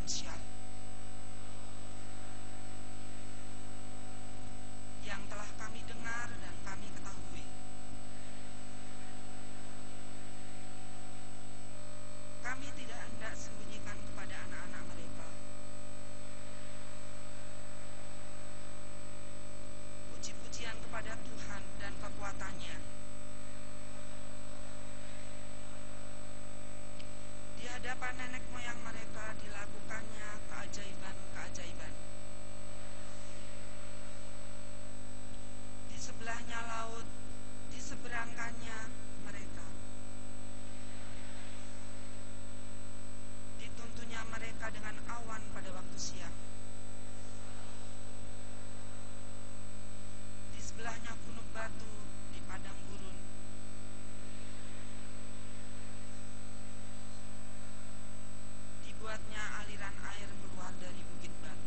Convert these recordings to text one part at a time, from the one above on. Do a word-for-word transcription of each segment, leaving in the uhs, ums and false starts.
potensial yang telah kami dengar dan kami ketahui. Kami tidak hendak sembunyikan kepada anak-anak mereka. Puji-pujian kepada Tuhan dan kekuatannya. Di hadapan nenek moyang mereka dilakukannya keajaiban-keajaiban. Di sebelahnya laut, diseberangkannya mereka. Dituntunnya mereka dengan awan pada waktu siang. Di sebelahnya gunung batu di padang gurun. Dibuatnya aliran air keluar dari bukit batu.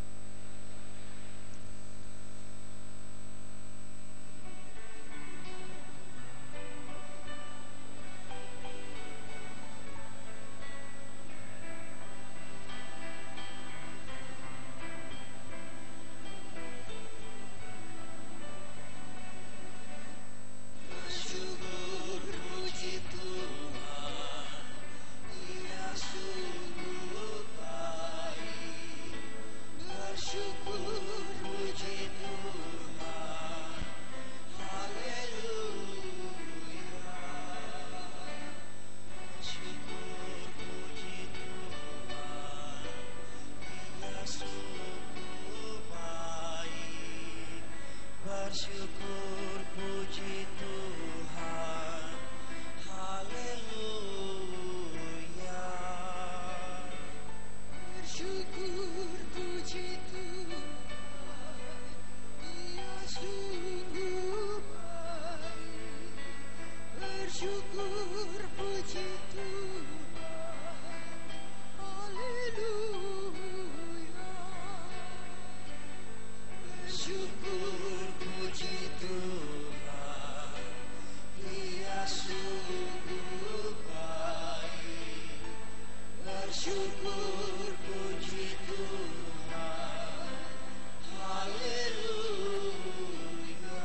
Bersyukur puji Tuhan, haleluya. Bersyukur puji Tuhan, Dia sungguh baik. Bersyukur puji Tuhan, haleluya. Bersyukur puji Tuhan, Dia sungguh baik. Bersyukur puji Tuhan, haleluya.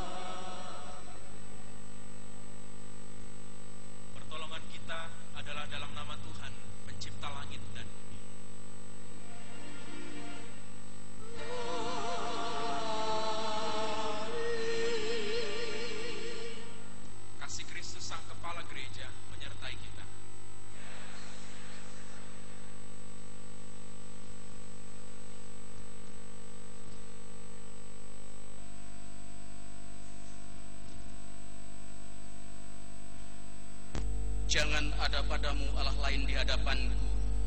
Pertolongan kita adalah dalam nama Tuhan, pencipta langit dan bumi. Kasih Kristus Sang Kepala Gereja menyertai kita. Jangan ada padamu Allah lain di hadapanku.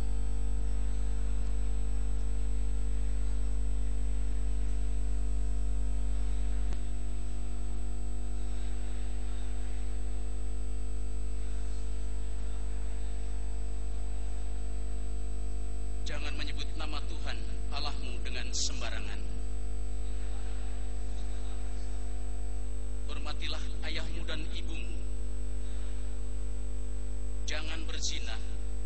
Jangan menyebut nama Tuhan Allahmu dengan sembarangan. Hormatilah ayahmu dan ibumu. Jangan berzina.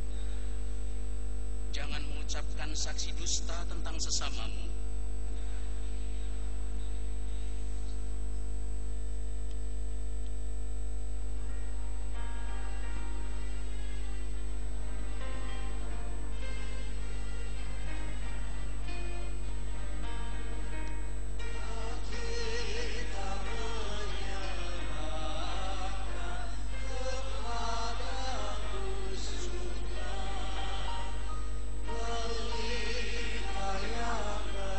Jangan mengucapkan saksi dusta tentang sesamamu. Pelita yang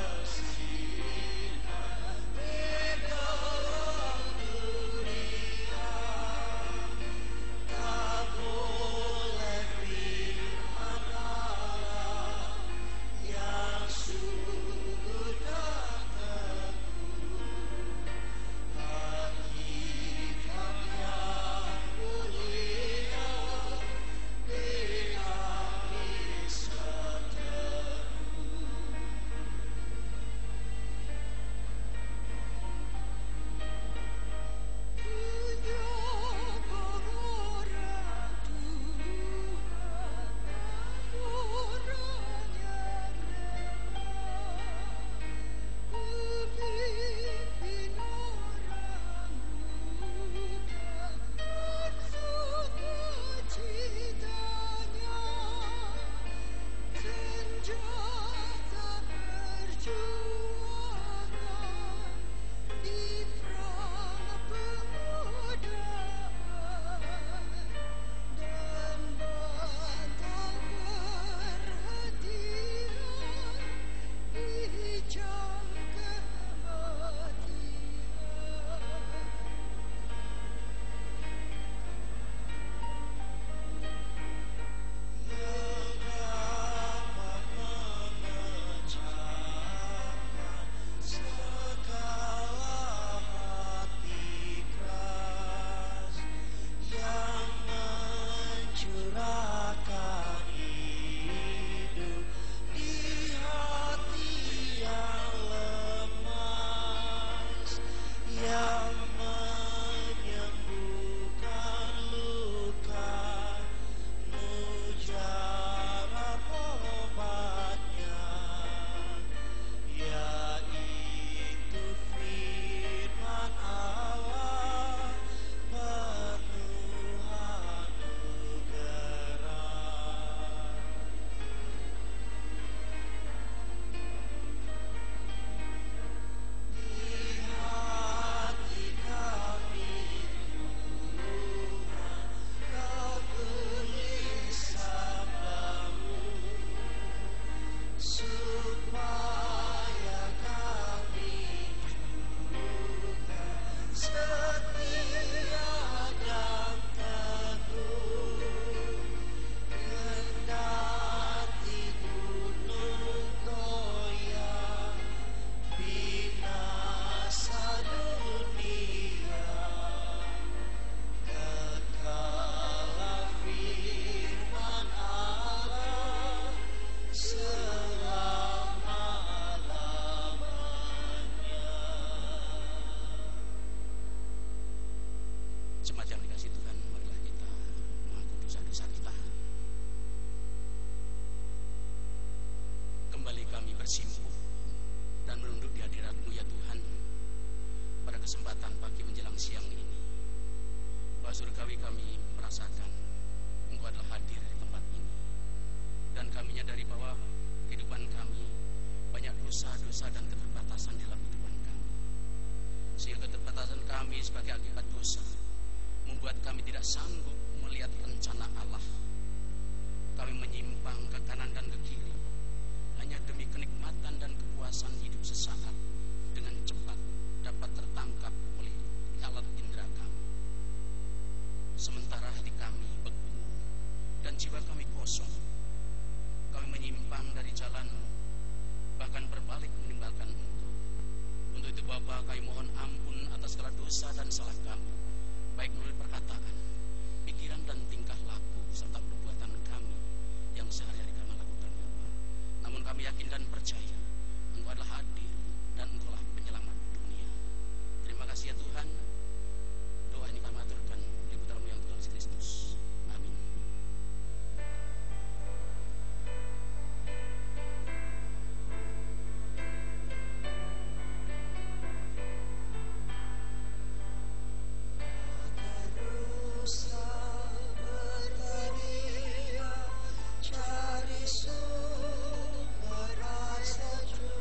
bersimpuh dan menunduk di hadirat-Mu ya Tuhan. Pada kesempatan pagi menjelang siang ini, Bapak Surgawi, kami merasakan Engkau adalah hadir di tempat ini, dan kami menyadari bahwa kehidupan kami banyak dosa-dosa dan keterbatasan dalam kehidupan kami, sehingga keterbatasan kami sebagai akibat dosa membuat kami tidak sanggup melihat rencana Allah. Kami menyimpang ke kanan dan ke kiri hanya demi kenikmatan dan kepuasan hidup sesaat, dengan cepat dapat tertangkap oleh alat indera kami. Sementara hati kami beku dan jiwa kami kosong, kami menyimpang dari jalan-Mu, bahkan berbalik meninggalkan Engkau. Untuk itu Bapa, kami mohon ampun atas segala dosa dan salah kami, baik melalui perkataan, pikiran dan tingkah laku, serta perbuatan kami yang sehari-hari kami lakukan, Bapa. Namun kami yakin dan percaya Engkau adalah hadir dan Engkau lah penyelamat dunia. Terima kasih ya Tuhan. Doa ini kami aturkan di putra-Mu yang Tuhan Yesus Kristus. Amin. Cari sumber rasa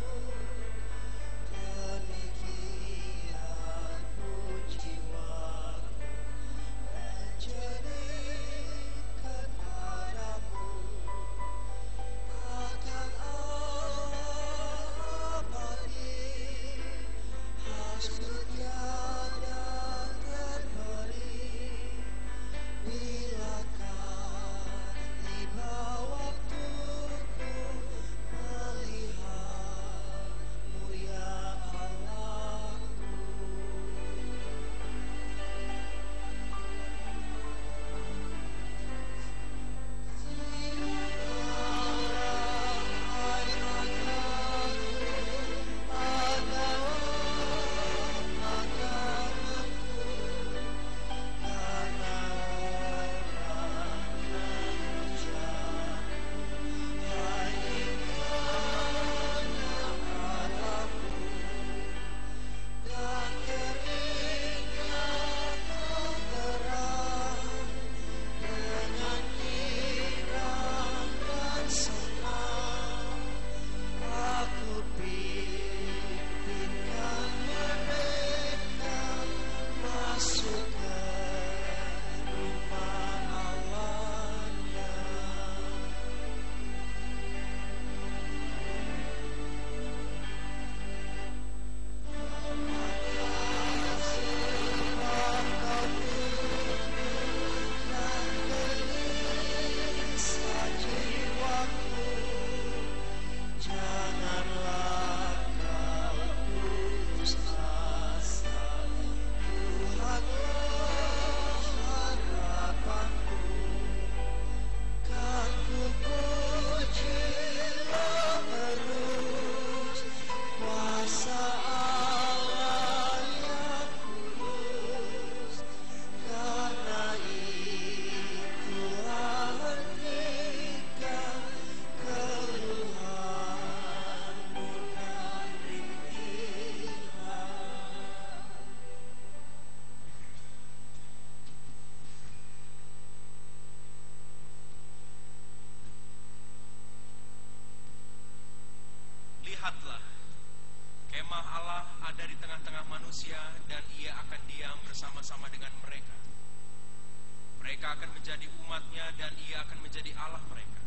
Lihatlah, kemah Allah ada di tengah-tengah manusia, dan ia akan diam bersama-sama dengan mereka. Mereka akan menjadi umatnya, dan ia akan menjadi Allah mereka.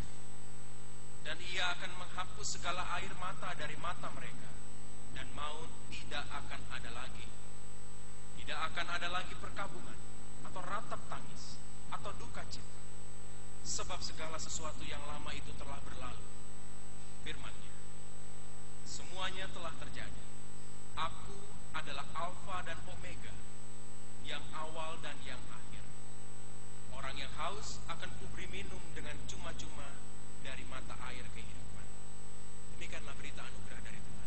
Dan ia akan menghapus segala air mata dari mata mereka, dan maut tidak akan ada lagi. Tidak akan ada lagi perkabungan, atau ratap tangis, atau duka cita, sebab segala sesuatu yang lama itu telah berlalu. Firman-Nya, semuanya telah terjadi. Aku adalah Alfa dan Omega, yang awal dan yang akhir. Orang yang haus akan kuberi minum dengan cuma-cuma dari mata air kehidupan. Demikianlah berita anugerah dari Tuhan.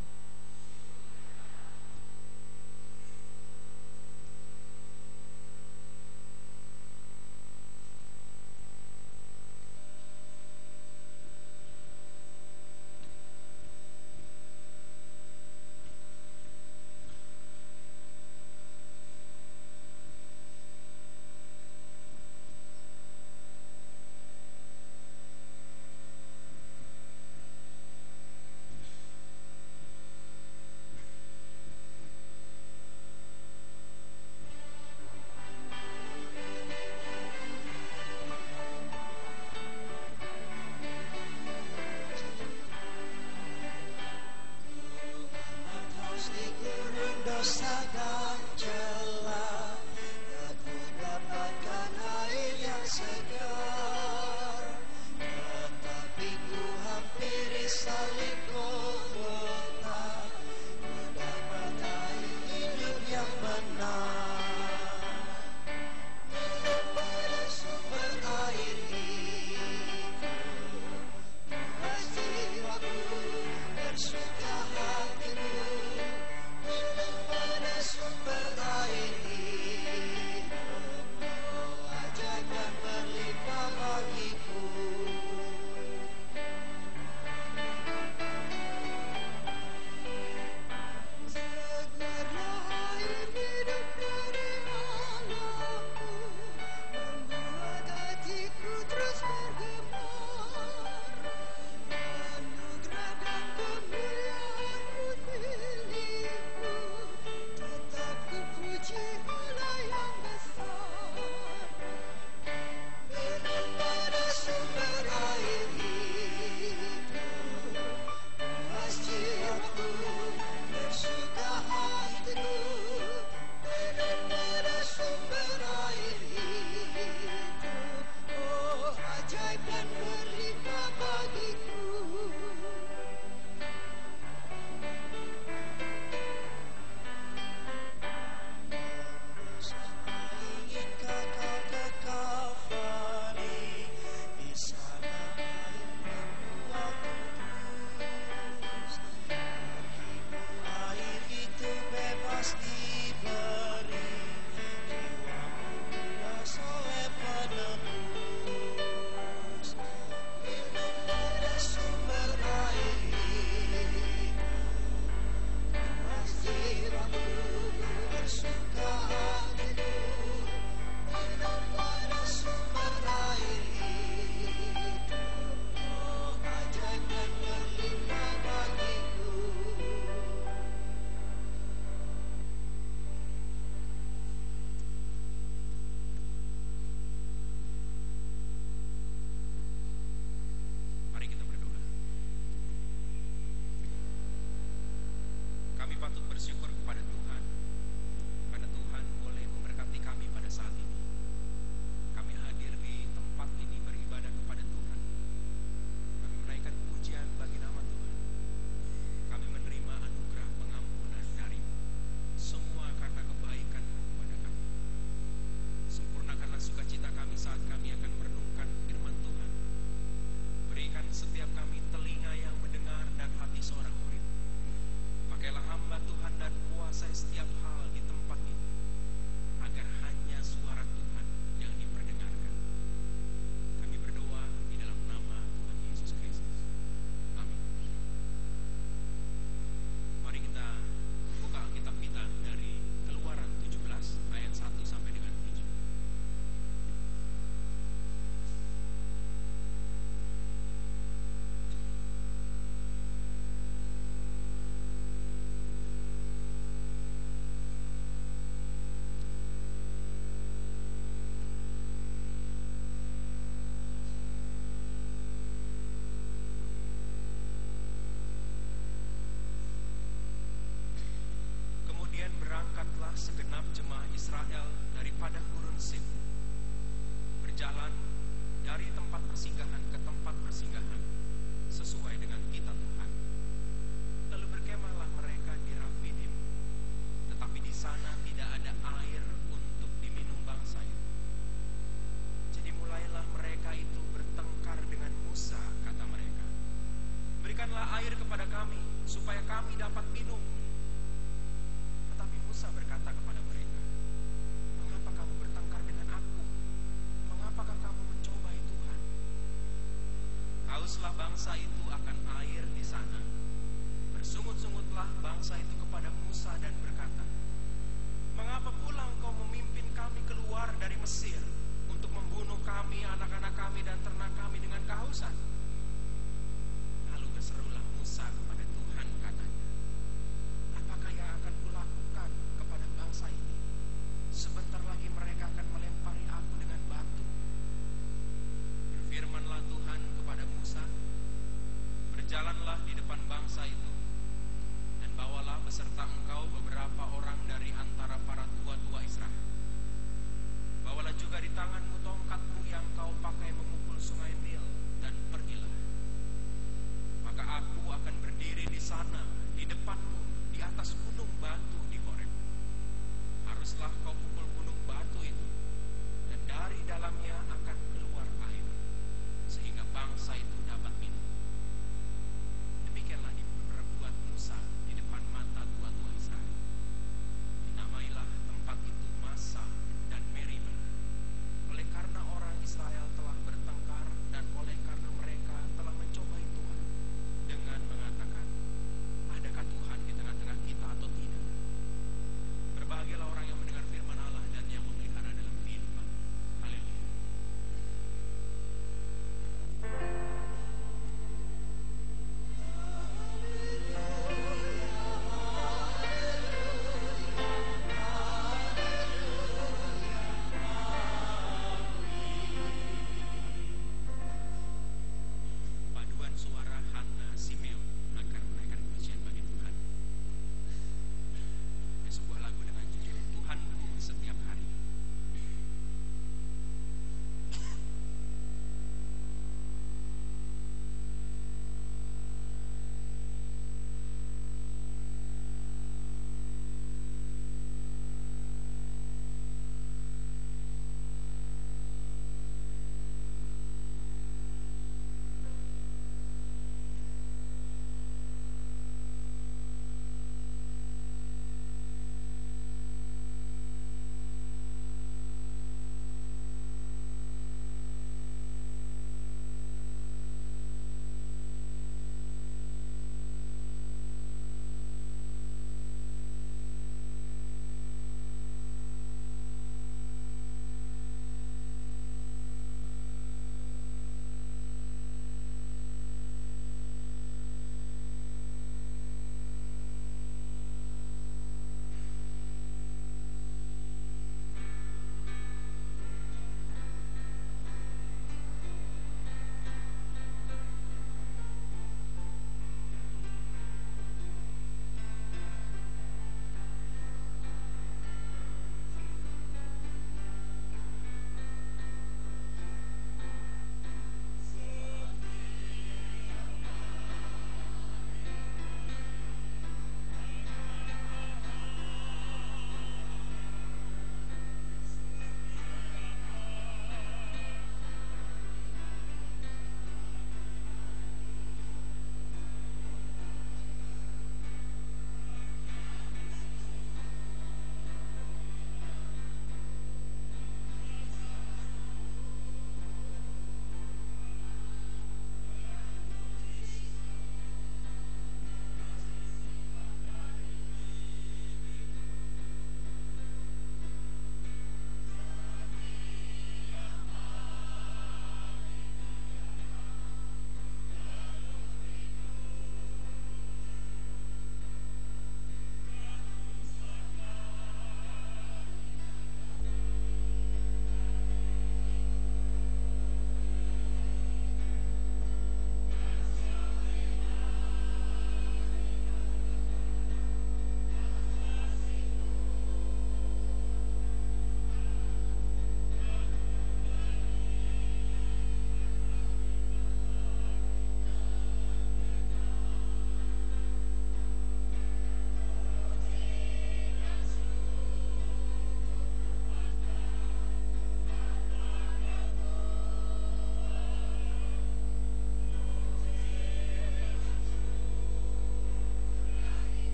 Bawalah segenap jemaah Israel daripada gurun Sin, berjalan dari tempat persinggahan ke tempat persinggahan sesuai dengan kitab Tuhan. Lalu berkemahlah mereka di Rafidim, tetapi di sana tidak ada air untuk diminum bangsa itu. Jadi mulailah mereka itu bertengkar dengan Musa, kata mereka, "Berikanlah air kepada kami, supaya kami dapat minum." Tetapi Musa berkata kepada mereka, "Mengapa kamu bertengkar dengan aku? Mengapakah kamu mencobai Tuhan? Hauslah bangsa itu akan air di sana. Bersungut-sungutlah bangsa itu kepada Musa dan berkata, 'Mengapa pula engkau memimpin kami keluar dari Mesir untuk membunuh kami, anak-anak kami dan ternak kami dengan kehausan?' Lalu berserulah Musa kepada Tuhan, katanya, 'Apakah yang akan kulakukan kepada bangsa ini? Sebentar lagi mereka akan melempari aku dengan batu.' Berfirmanlah Tuhan kepada Musa, 'Berjalanlah di depan bangsa itu, dan bawalah beserta engkau beberapa orang dari antara para tua-tua Israel. Bawalah juga di tanganmu tongkatmu yang kau pakai memukul sungai Nil, dan pergi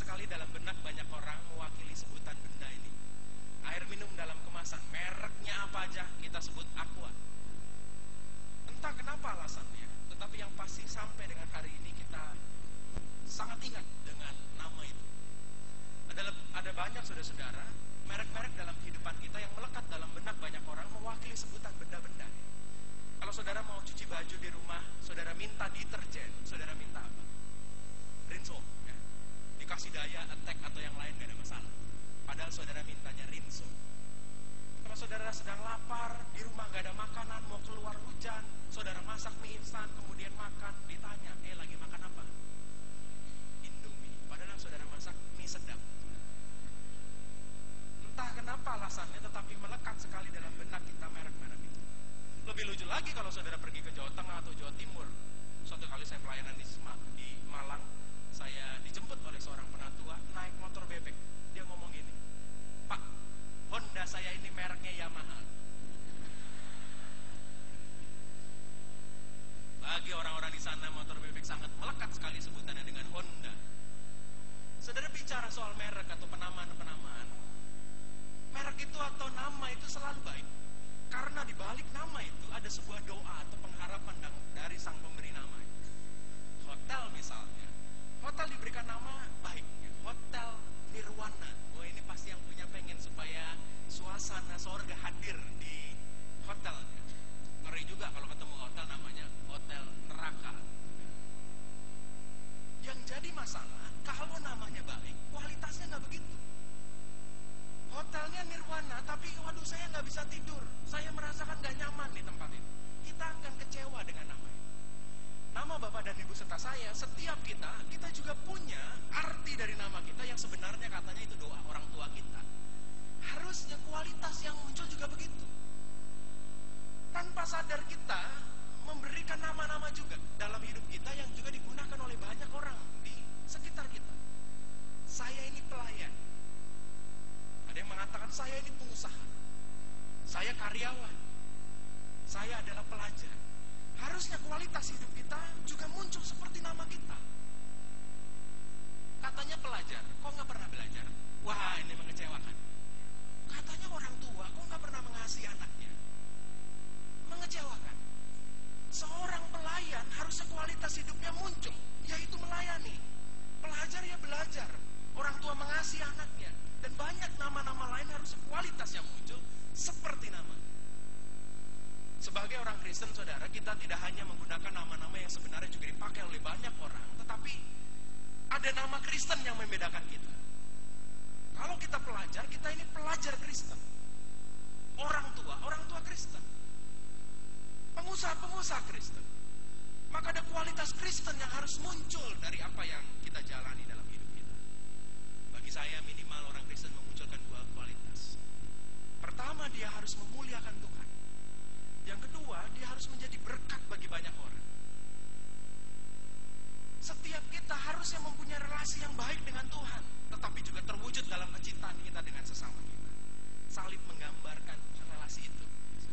sekali dalam benak banyak orang mewakili sebutan benda ini. Air minum dalam kemasan, mereknya apa aja kita sebut Aqua. Entah kenapa alasannya, tetapi yang pasti sampai dengan hari ini kita sangat ingat dengan nama itu. Ada, ada banyak saudara-saudara, merek-merek dalam kehidupan kita yang melekat dalam benak banyak orang mewakili sebutan benda-benda. Kalau saudara mau cuci baju di rumah, saudara minta deterjen, saudara minta apa? Rinso, ya. Dikasih daya, attack atau yang lain gak ada masalah. Padahal saudara mintanya Rinso. Kalau saudara sedang lapar, di rumah gak ada makanan, mau keluar hujan, saudara masak mie instan, kemudian makan, ditanya, eh lagi makan apa? Indomie. Padahal saudara masak mie sedap. Entah kenapa alasannya, tetapi melekat sekali dalam benak kita merek-merek itu. Lebih lucu lagi kalau saudara pergi ke Jawa Tengah atau Jawa Timur. Suatu kali saya pelayanan di, di Malang, saya dijemput oleh seorang penatua naik motor bebek. Dia ngomong gini, Pak, Honda saya ini mereknya Yamaha. Bagi orang-orang di sana motor bebek sangat melekat sekali sebutannya dengan Honda. Saudara bicara soal merek atau penamaan-penamaan, merek itu atau nama itu selalu baik. Karena di balik nama itu ada sebuah doa atau pengharapan dari sang pemberi nama. Hotel misalnya, hotel diberikan nama baik, Hotel Nirwana. Oh ini pasti yang punya pengen supaya suasana surga hadir di hotelnya. Ngeri juga kalau ketemu hotel namanya Hotel Neraka. Yang jadi masalah kalau namanya baik, kualitasnya nggak begitu. Hotelnya Nirwana, tapi waduh saya nggak bisa tidur, saya merasakan nggak nyaman di tempat itu. Kita akan kecewa dengan nama itu. Nama Bapak dan Ibu serta saya, setiap kita, kita juga punya arti dari nama kita yang sebenarnya katanya itu doa orang tua kita. Harusnya kualitas yang muncul juga begitu. Tanpa sadar kita memberikan nama-nama juga dalam hidup kita yang juga digunakan oleh banyak orang di sekitar kita. Saya ini pelayan. Ada yang mengatakan saya ini pengusaha, saya karyawan, saya adalah pelajar. Harusnya kualitas hidup kita juga muncul seperti nama kita. Katanya pelajar, kok gak pernah belajar? Wah ini mengecewakan. Katanya orang tua, kok gak pernah mengasihi anaknya? Mengecewakan. Seorang pelayan harusnya kualitas hidupnya muncul, yaitu melayani. Pelajar ya belajar, orang tua mengasihi anaknya. Dan banyak nama-nama lain harusnya kualitas yang muncul seperti nama. Sebagai orang Kristen, saudara, kita tidak hanya menggunakan nama-nama yang sebenarnya juga dipakai oleh banyak orang, tetapi ada nama Kristen yang membedakan kita. Kalau kita pelajar, kita ini pelajar Kristen. Orang tua, orang tua Kristen. Pengusaha-pengusaha Kristen. Maka ada kualitas Kristen yang harus muncul dari apa yang kita jalani dalam hidup kita. Bagi saya minimal orang Kristen memunculkan dua kualitas. Pertama, dia harus memuliakan Tuhan. Yang kedua, dia harus menjadi berkat bagi banyak orang. Setiap kita harusnya mempunyai relasi yang baik dengan Tuhan, tetapi juga terwujud dalam kecintaan kita dengan sesama kita. Salib menggambarkan relasi itu.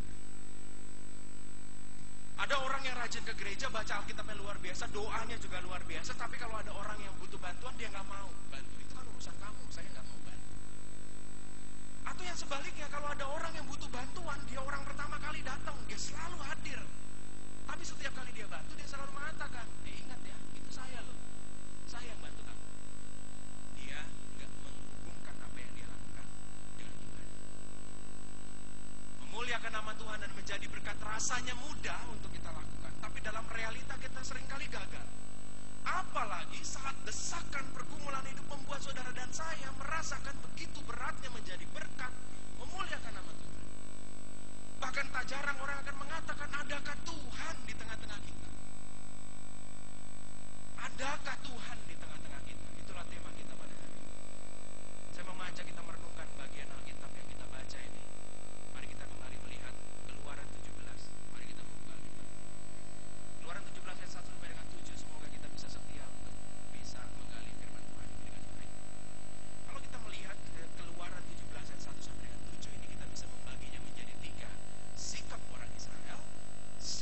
Ada orang yang rajin ke gereja, baca Alkitabnya luar biasa, doanya juga luar biasa, tapi kalau ada orang yang butuh bantuan, dia gak mau bantu. Itu kan urusan kamu, saya gak mau bantu. Atau yang sebaliknya, kalau ada orang yang butuh bantuan, dia orang pertama kali datang, dia selalu hadir. Tapi setiap kali dia bantu, dia selalu mengatakan, eh ingat ya, itu saya loh, saya yang bantu kamu. Dia gak menghubungkan apa yang dia lakukan dengan Tuhan. Memuliakan nama Tuhan dan menjadi berkat rasanya mudah untuk kita lakukan, tapi dalam realita kita seringkali gagal. Apalagi saat desakan pergumulan hidup membuat saudara dan saya merasakan begitu beratnya menjadi berkat, memuliakan nama Tuhan. Bahkan tak jarang orang akan mengatakan, adakah Tuhan di tengah-tengah kita? Adakah Tuhan di tengah-tengah kita? Itulah tema kita pada hari ini. Saya mau mengajak kita merenungkan bagian Alkitab yang kita baca ini. Mari kita kembali melihat Keluaran tujuh belas. Mari kita membuka Alkitab. Keluaran tujuh belas ayat satu sampai dengan tujuh. Semoga kita bisa setia untuk bisa menggali firman Tuhan dengan baik. Kalau kita melihat Keluaran tujuh belas ayat satu sampai dengan tujuh ini, kita bisa membaginya menjadi tiga. Sikap orang Israel,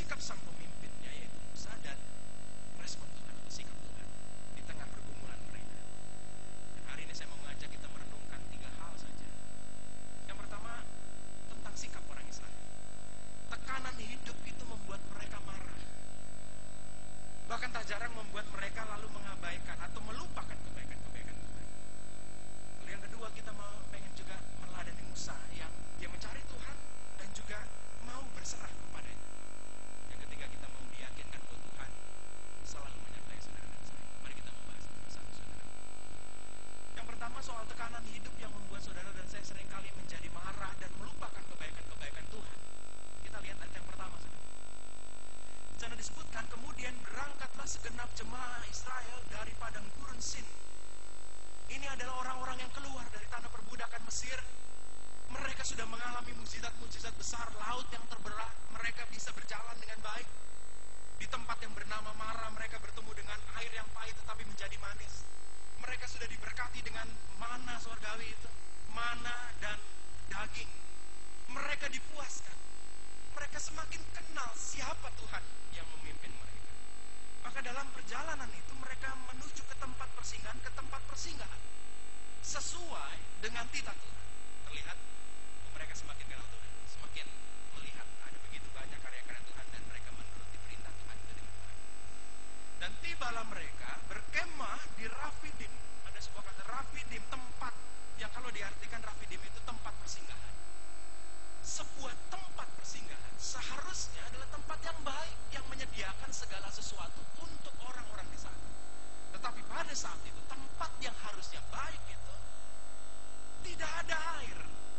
jarang membuat mereka lalu mengabaikan atau melupakan kebaikan-kebaikan Tuhan. Lalu yang kedua, kita mau pengen juga meladani Musa yang dia mencari Tuhan dan juga mau berserah kepadanya. Yang ketiga, kita mau diyakinkan bahwa Tuhan selalu menyertai saudara dan saya. Mari kita membahas satu persatu, saudara. Yang pertama, soal tekanan hidup yang membuat saudara dan saya seringkali menjadi marah dan melupakan kebaikan-kebaikan Tuhan. Kita lihat ayat yang pertama, saudara. Di sana disebutkan, kemudian berangkatlah segenap jemaah Israel dari padang gurun Sin. Ini adalah orang-orang yang keluar dari tanah perbudakan Mesir. Mereka sudah mengalami mukjizat-mukjizat besar, laut yang terbelah, mereka bisa berjalan dengan baik. Di tempat yang bernama Mara, mereka bertemu dengan air yang pahit tetapi menjadi manis. Mereka sudah diberkati dengan mana surgawi itu, mana dan daging. Mereka dipuaskan. Mereka semakin kenal siapa Tuhan yang memimpin mereka. Maka dalam perjalanan itu mereka menuju ke tempat persinggahan, ke tempat persinggahan sesuai dengan titah Tuhan. Terlihat mereka semakin kenal Tuhan, semakin melihat ada begitu banyak karya-karya Tuhan, dan mereka menuruti perintah Tuhan itu dengan baik. Dan tibalah mereka berkemah di Rafidim. Ada sebuah kata Rafidim, tempat yang kalau diartikan Rafidim itu tempat persinggahan. Sebuah tempat persinggahan seharusnya adalah tempat yang baik, yang menyediakan segala sesuatu untuk orang-orang di sana. Tetapi pada saat itu tempat yang harusnya baik itu tidak ada air.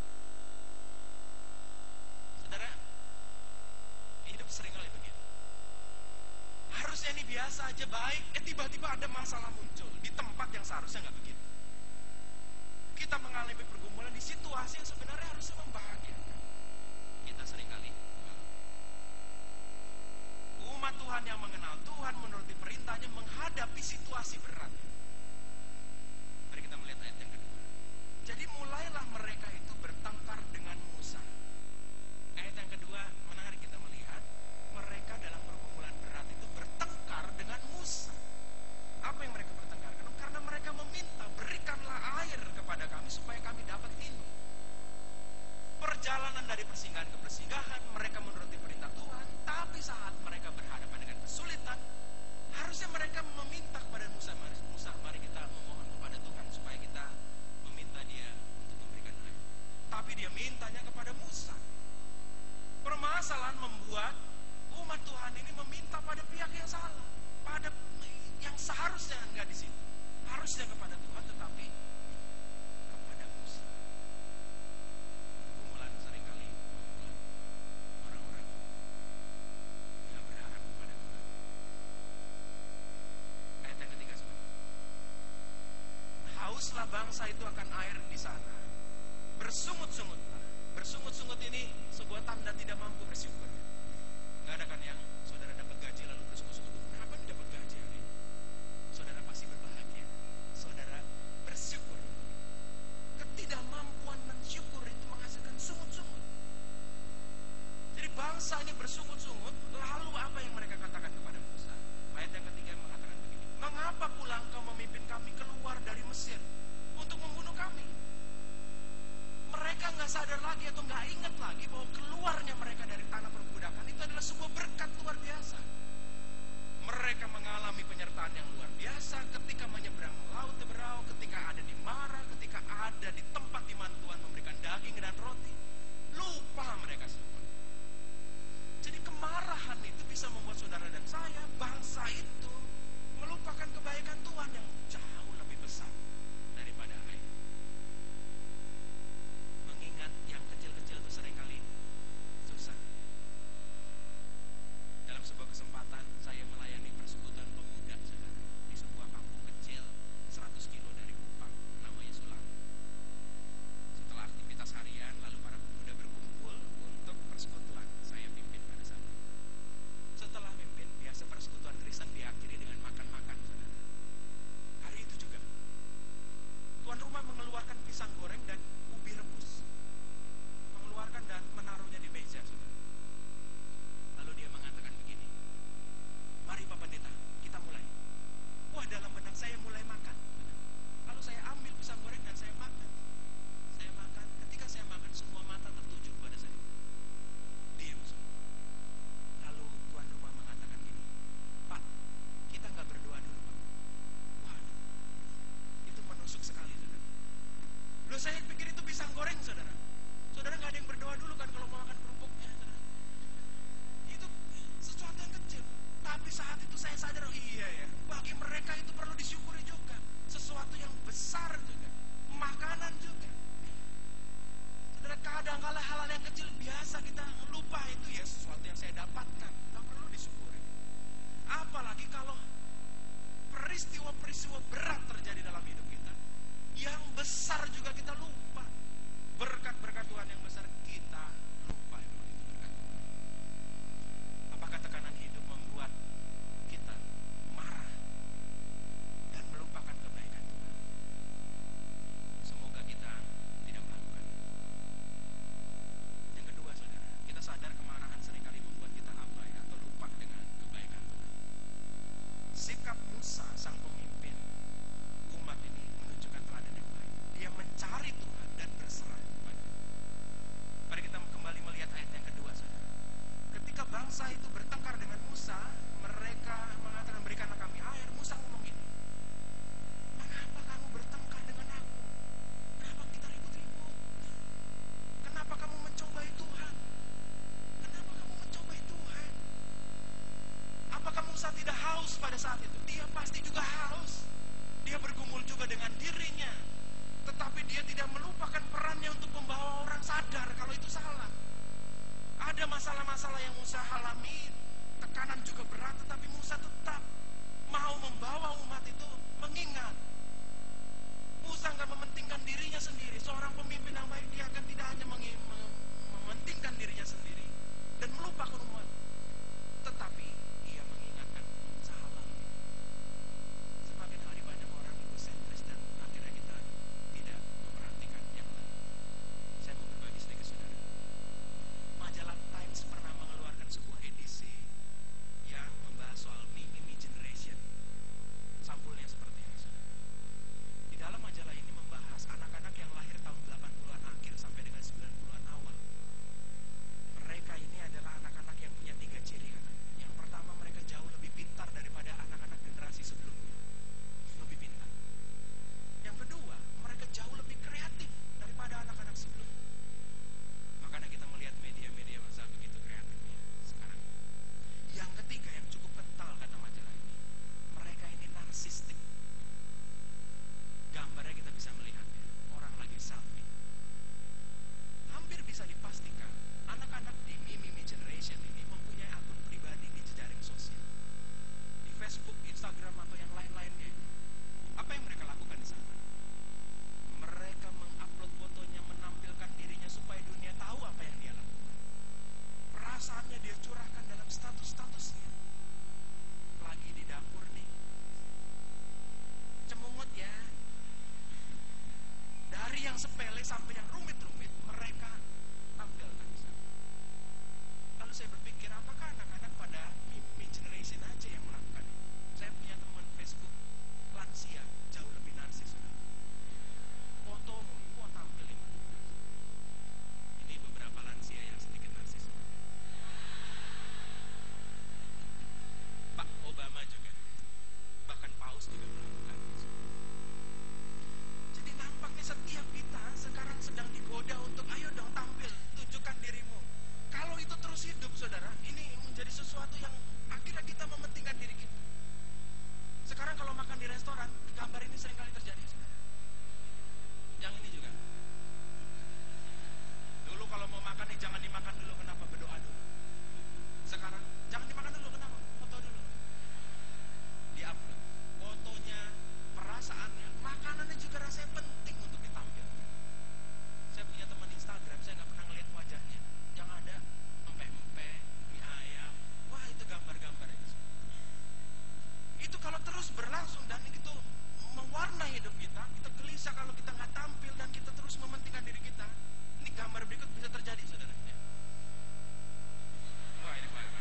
Saudara, hidup seringkali begitu. Harusnya ini biasa aja baik, eh tiba-tiba ada masalah muncul di tempat yang seharusnya nggak begitu. Kita mengalami pergumulan di situasi yang sebenarnya harusnya membahagiakan. Kita seringkali umat Tuhan yang mengenal Tuhan, menuruti perintahnya, menghadapi situasi berat. Mari kita melihat ayat yang kedua. Jadi mulailah mereka itu bertengkar dengan Musa. Ayat yang kedua menarik, kita melihat mereka dalam pergumulan berat itu bertengkar dengan Musa. Apa yang mereka bertengkarkan? Karena mereka meminta, berikanlah air kepada kami supaya kami dapat minum. Perjalanan dari persinggahan ke persinggahan, mereka menuruti perintah Tuhan, tapi saat mereka berhadapan dengan kesulitan, harusnya mereka meminta kepada Musa, mari, Musa, mari kita memohon kepada Tuhan supaya kita meminta dia untuk memberikan air. Tapi dia mintanya kepada Musa. Permasalahan membuat umat Tuhan ini meminta pada pihak yang salah, pada yang seharusnya enggak di situ. Harusnya kepada Tuhan, tetapi kepada Musa. Pergumulan seringkali membuat orang-orang yang berharap kepada Tuhan. Ayat yang ketiga, saudara. Hauslah bangsa itu akan air di sana. Bersungut-sungutlah. Bersungut-sungut ini sebuah tanda tidak mampu bersyukur. Nggak ada kan yang saudara dapat gaji lalu bersungut-sungut. Kenapa nih dapat gaji hari ini? Saudara pasti berbahagia. Saudara bersyukur. Ketidakmampuan mensyukur itu menghasilkan sungut-sungut. Jadi bangsa ini bersungut-sungut. Lalu apa yang mereka katakan kepada Musa? Ayat yang ketiga mengatakan begini. Mengapa pula engkau memimpin kami keluar dari Mesir untuk membunuh kami? Mereka nggak sadar lagi atau nggak ingat lagi bahwa keluarnya mereka dari tanah perbudakan itu adalah sebuah berkat luar biasa. Mereka mengalami penyertaan yang luar biasa ketika menyeberang laut Teberau, ketika ada di Mara, ketika ada di tempat di mana Tuhan memberikan daging dan roti. Lupa mereka semua. Jadi kemarahan itu bisa membuat saudara dan saya, bangsa itu, melupakan kebaikan Tuhan yang jauh lebih besar daripada air. Mengingat yang kecil-kecil itu seringkali haus pada saat itu. Dia pasti juga haus. Dia bergumul juga dengan dirinya. Tetapi dia tidak melupakan perannya untuk membawa orang sadar kalau itu salah. Ada masalah-masalah yang Musa alami, tekanan juga berat, tetapi Musa tetap mau membawa umat itu mengingat. Musa nggak mementingkan dirinya sendiri. Seorang pemimpin yang baik, dia akan tidak hanya meng- mementingkan dirinya sendiri dan melupakan umat, tetapi ia mengingatkan salah. Semakin hari banyak orang egosentris dan akhirnya kita tidak memperhatikan yang lain. Saya mau berbagi sedikit, saudara. Majalah Times pernah mengeluarkan sebuah edisi yang membahas soal me, me, me generation. Sampulnya seperti ini, saudara. Di dalam majalah ini membahas anak-anak yang lahir tahun delapan puluhan akhir sampai dengan sembilan puluhan awal. Mereka ini adalah anak-anak yang punya tiga ciri, katanya. Yang pertama, mereka jauh lebih pintar daripada anak-anak generasi sebelumnya. Lebih pintar. Yang kedua, mereka jauh lebih kreatif daripada anak-anak sebelumnya. Makanya kita melihat media-media masa begitu kreatifnya sekarang. Yang ketiga, yang cukup kental kata majalah ini, mereka ini narsistik. Gambarnya kita bisa melihatnya, orang lagi selfie. Hampir bisa dipastikan anak-anak di Me, Me, Me generation ini mempunyai akun pribadi di jejaring sosial, di Facebook, Instagram, atau yang lain-lainnya. Apa yang mereka lakukan di sana? Mereka mengupload fotonya, menampilkan dirinya supaya dunia tahu apa yang dia lakukan. Perasaannya dia curahkan dalam status-statusnya. Lagi di dapur nih, cemungut ya. Dari yang sepele sampai yang rumit-rumit, mereka tampilkan di sana. Lalu saya berpikir, apakah anak-anak pada me generation aja yang melakukan itu? Saya punya teman Facebook lansia, jauh lebih narsis, saudara. Fotomu, mau tampil ini. Ini beberapa lansia yang sedikit narsis. Pak Obama juga, bahkan Paus juga melakukan itu. Jadi nampaknya setiap kita sekarang sedang digoda untuk ayo dong tampil, tunjukkan dirimu. Kalau itu terus hidup, saudara, ini menjadi sesuatu yang akhirnya kita mementingkan diri kita. Sekarang kalau makan di restoran, gambar ini sering kali terjadi, saudara. Yang ini juga. Dulu kalau mau makan nih, jangan dimakan dulu, kenapa? Berdoa dulu. Sekarang jangan dimakan dulu, kenapa? Foto dulu. Di-upload fotonya, perasaannya, makanannya juga rasanya penting untuk ditampilkan. Saya punya teman Instagram, saya nggak pernah ngeliat wajahnya, yang ada empek-empek, mie ayam. Wah, itu gambar-gambar itu. Itu kalau terus berlangsung dan itu mewarnai hidup kita, kita gelisah kalau kita nggak tampil dan kita terus mementingkan diri kita. Ini gambar berikut bisa terjadi, saudara. Wah, ini bahaya.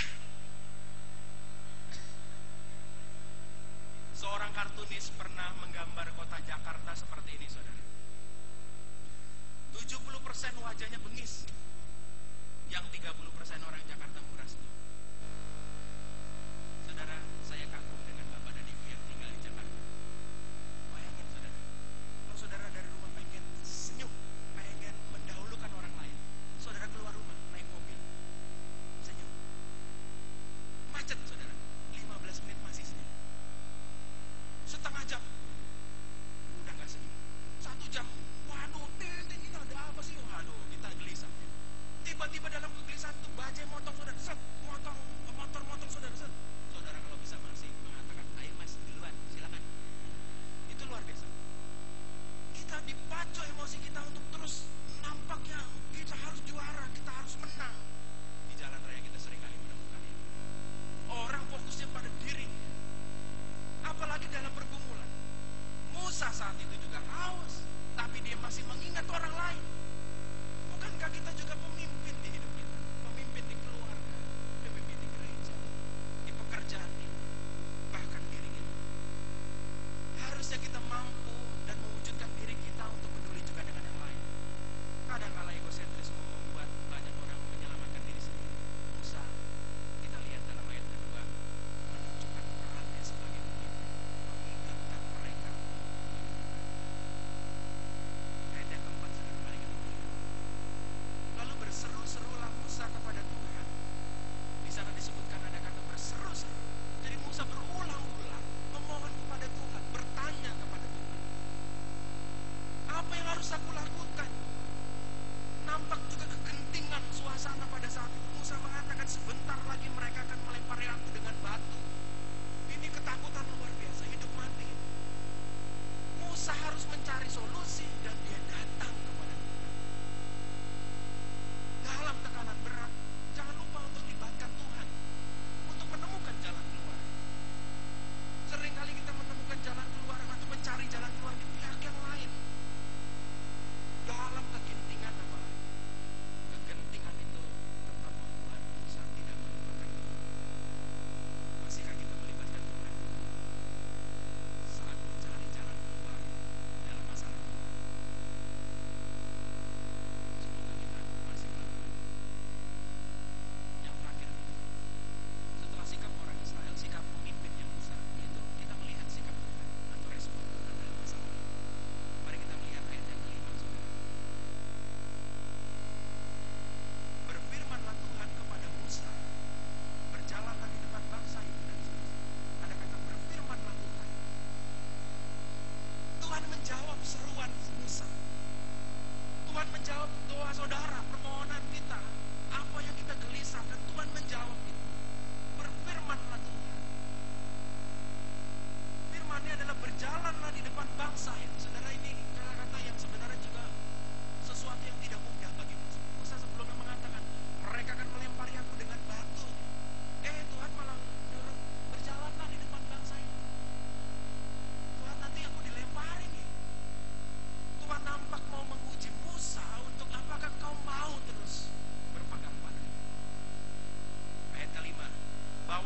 Seorang kartunis pernah menggambar kota Jakarta seperti ini, saudara. tujuh puluh persen wajahnya bengis, yang tiga puluh persen orang Jakarta murah senyum. Saudara, saya kagum dengan Bapak dan Ibu yang tinggal di Jakarta. Bayangin, saudara, kalau saudara dari rumah pengen senyum, pengen mendahulukan orang lain, saudara keluar rumah, naik mobil, senyum. Macet, saudara, lima belas menit masih senyum. Setengah jam udah gak senyum. Satu jam, waduh, ting, ting, ini ada apa sih? Waduh, kita gelisah. Tiba-tiba dalam kegelisahan tuh bajai motong, saudara, set, motor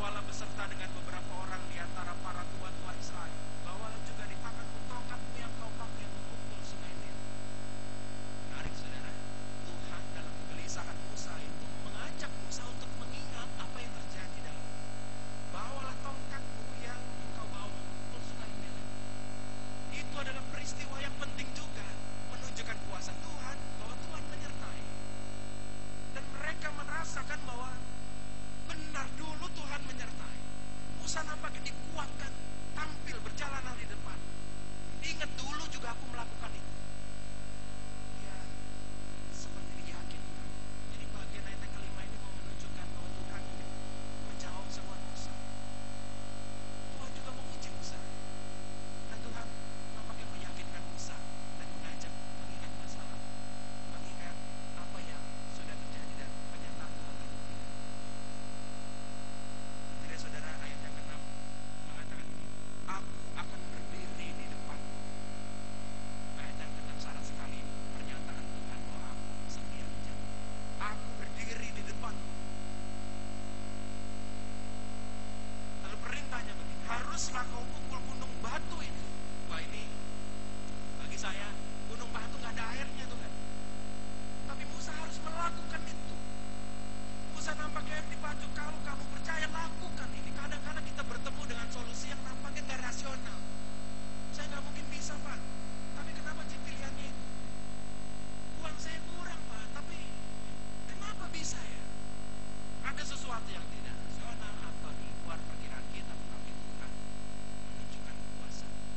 bawalah beserta dengan beberapa orang di antara para tua-tua Israel. Bawalah juga di tanganmu tongkatmu yang kau pakai memukul sungai Nil. Menarik saudara, Tuhan dalam kegelisahan Musa itu mengajak Musa untuk mengingat apa yang terjadi dalam. Bawalah tongkatmu yang engkau bawa memukul sungai Nil. Itu adalah peristiwa yang penting juga, menunjukkan kuasa Tuhan, bahwa Tuhan menyertai. Dan mereka merasakan bahwa benar dulu Tuhan menyertai. Musa nampaknya dikuatkan, tampil berjalanlah di depan. Ingat dulu juga aku melakukan itu. Ya, seperti diyakinkan. Jadi bagian ayat yang kelima ini mau menunjukkan bahwa Tuhan menjawab seruan Musa. Tuhan juga menguji Musa. Dan Tuhan nampaknya meyakinkan Musa dan mengajak mengingat masa lalu, mengingat apa yang sudah terjadi dan penyertaan Tuhan terbukti. Jadi saudara, ayat yang keenam mengatakan ini, aku akan berdiri di depanmu. Ayat yang keenam syarat sekali pernyataan Tuhan bahwa aku setia menjaga. Aku berdiri di depanmu. Lalu perintahnya begini, haruslah kau pukul gunung batu itu. Wah, ini bagi saya gunung batu nggak ada airnya tuh kan. Tapi Musa harus melakukan itu. Musa nampaknya dipacu, kalau kamu percaya lakukan ini. Kadang-kadang kita bertemu dengan solusi yang nampaknya nggak rasional. Saya nggak mungkin bisa Pak. Tapi kenapa sih pilihannya itu? Uang saya kurang Pak. Tapi kenapa bisa ya? Ada sesuatu yang tidak rasional atau di luar perkiraan kita, tetapi Tuhan menunjukkan kuasa.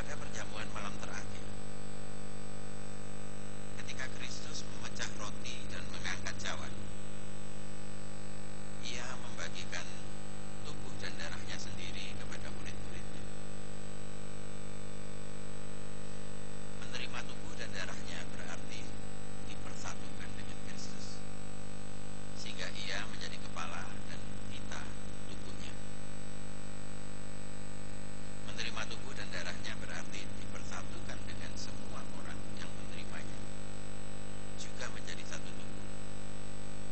pada perjamuan malam terakhir, ketika Kristus memecah roti dan mengangkat cawan, ia membagikan tubuh dan darahnya sendiri kepada murid-muridnya. Menerima tubuh dan darahnya berarti dipersatukan dengan Kristus, sehingga ia menjadi kepala dan kita tubuhnya. Menerima tubuh dan darahnya berarti dipersatukan dengan semua orang yang menerimanya, juga menjadi satu tubuh.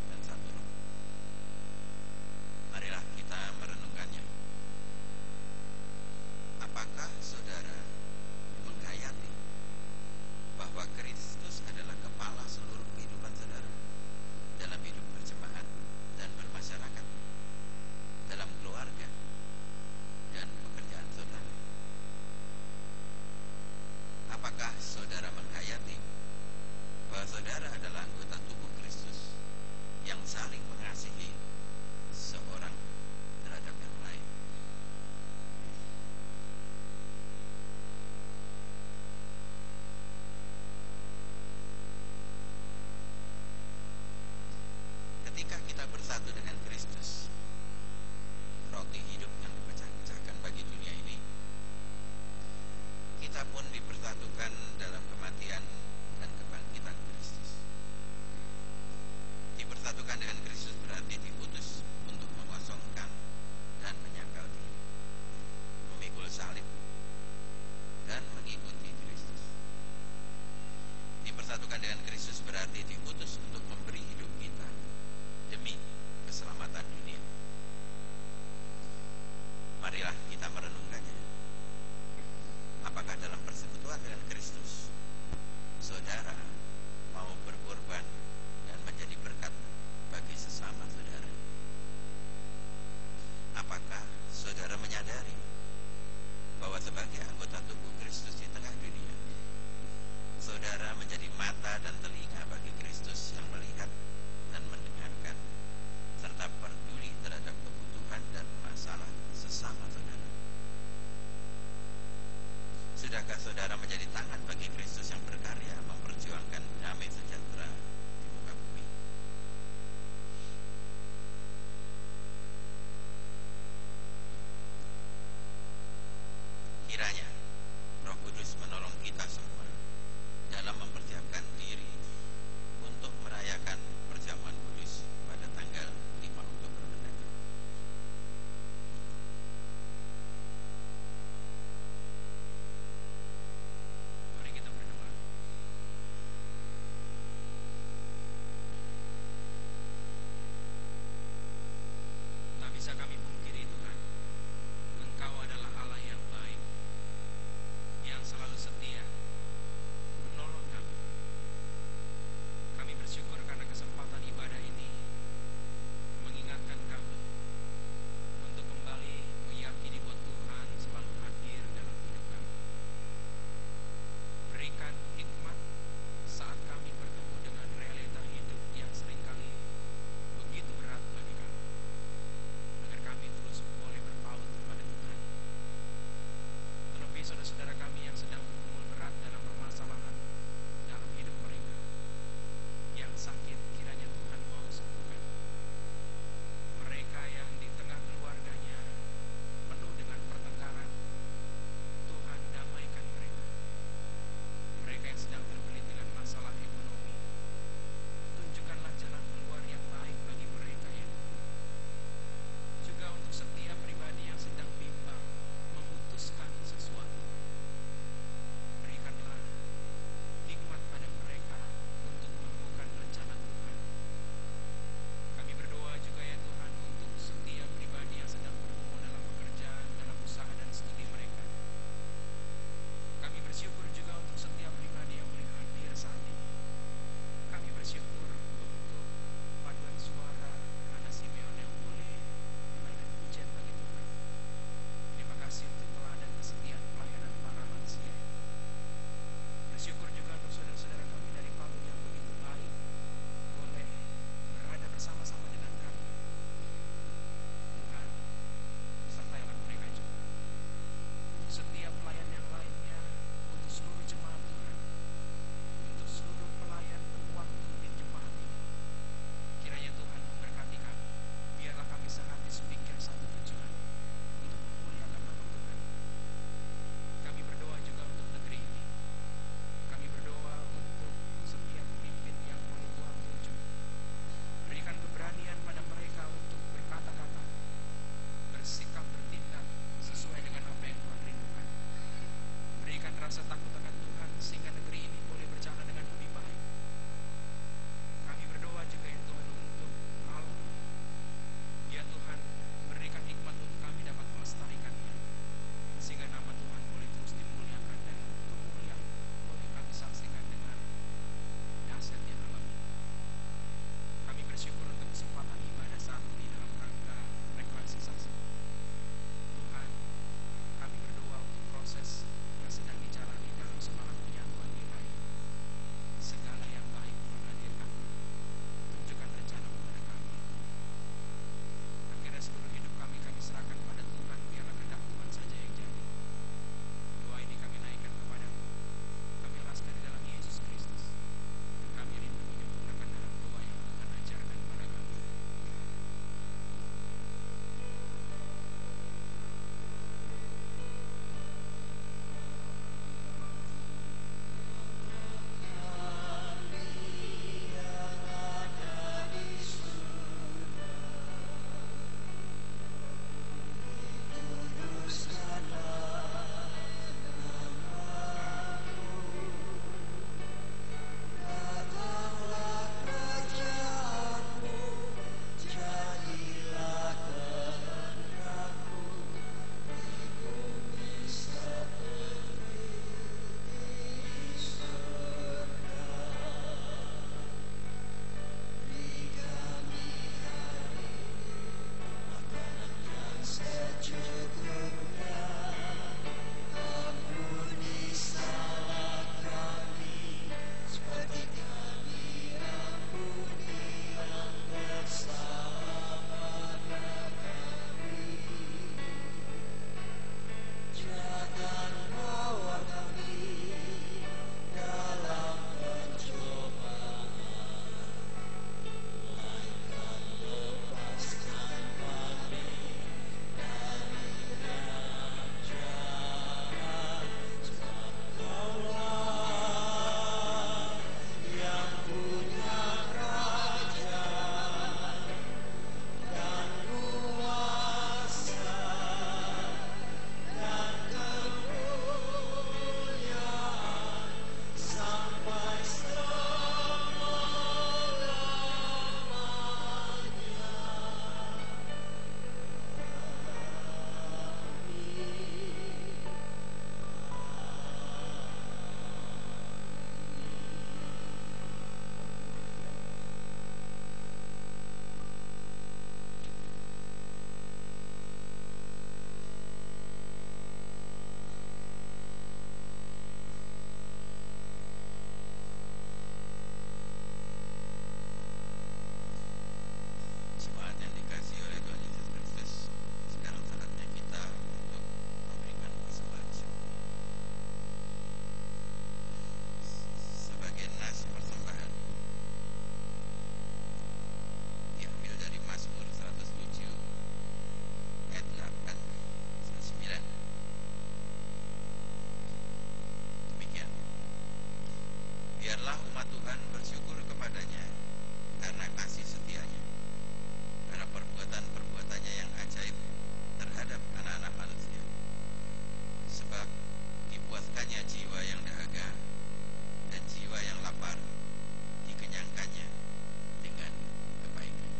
Tuhan bersyukur kepadanya karena kasih setianya, karena perbuatan-perbuatannya yang ajaib terhadap anak-anak manusia. Sebab dibuatkannya jiwa yang dahaga dan jiwa yang lapar dikenyangkannya dengan kebaikan.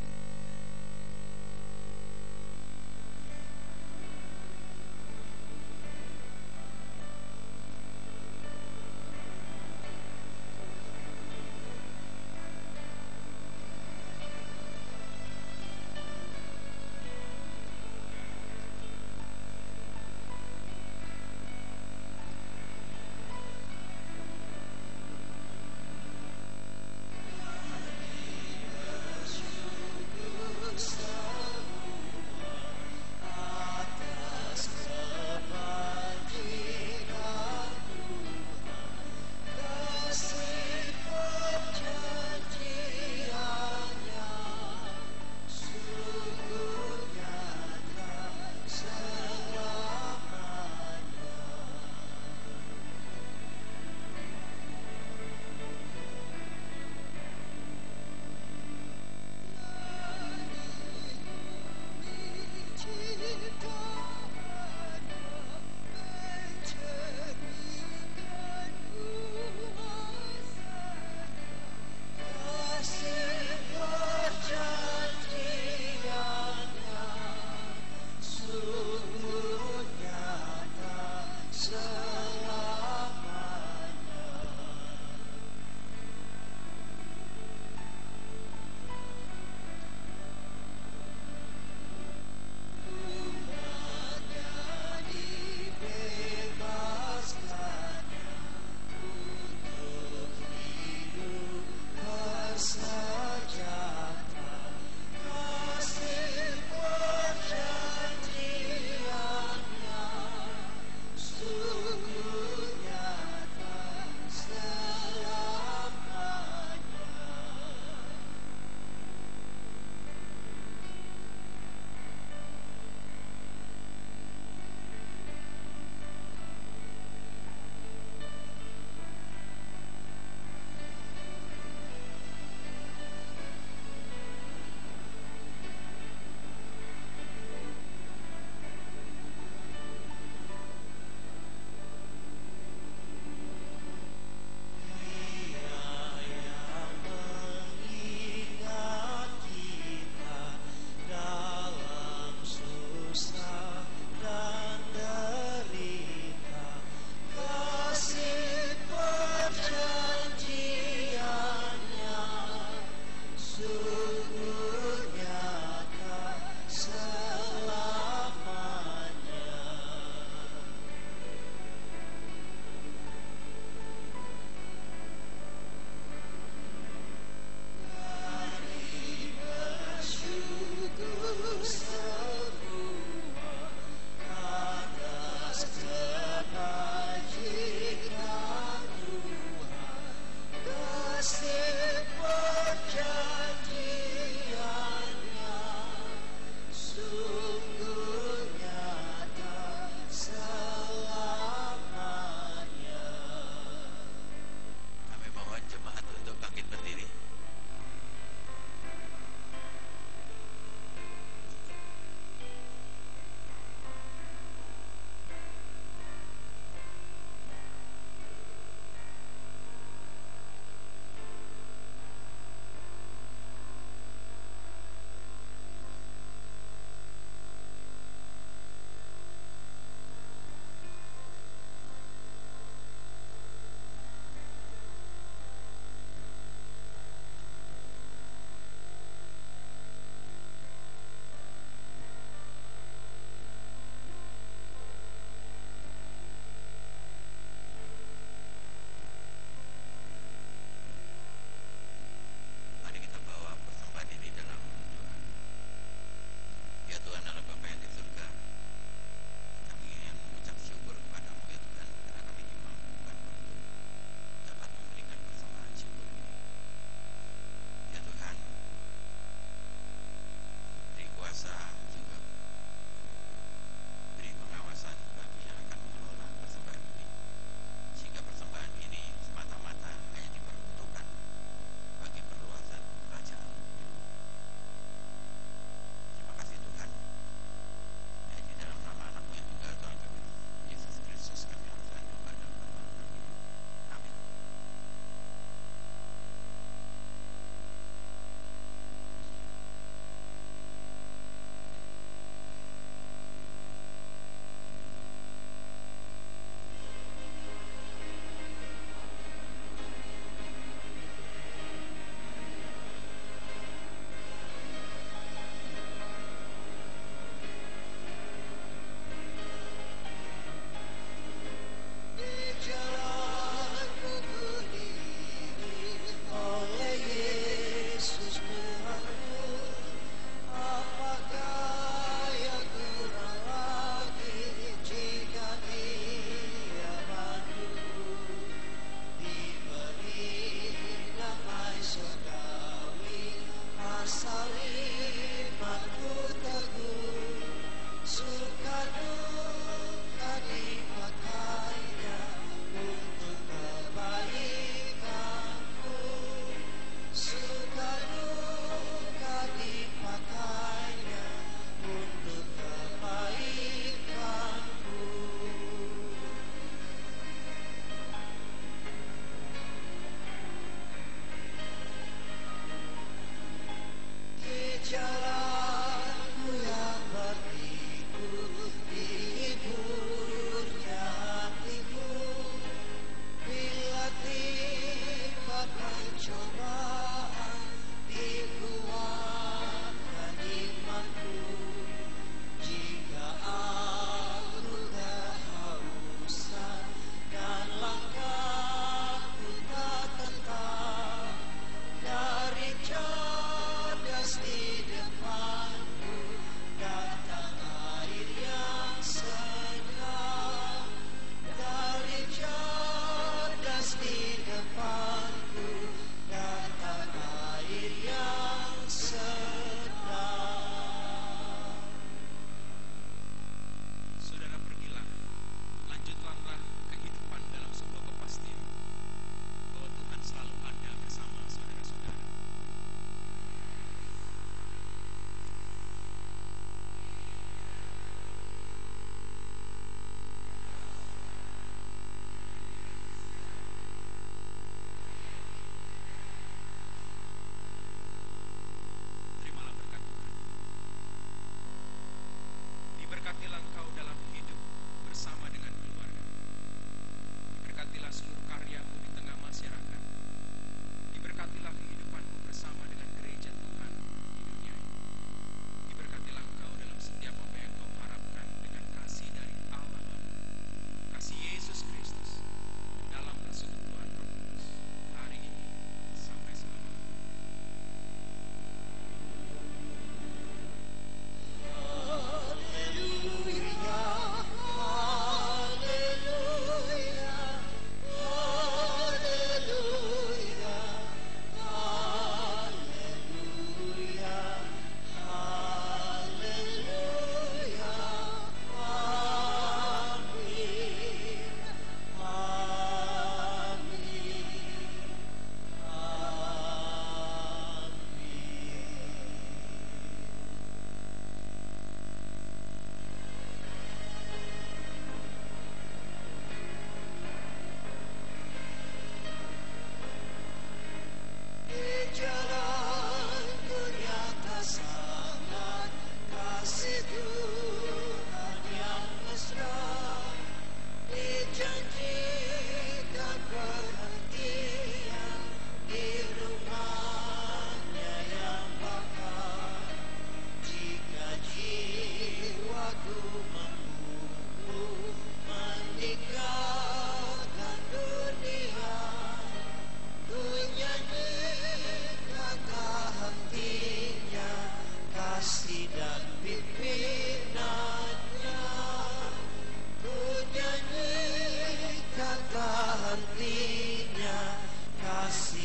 kasih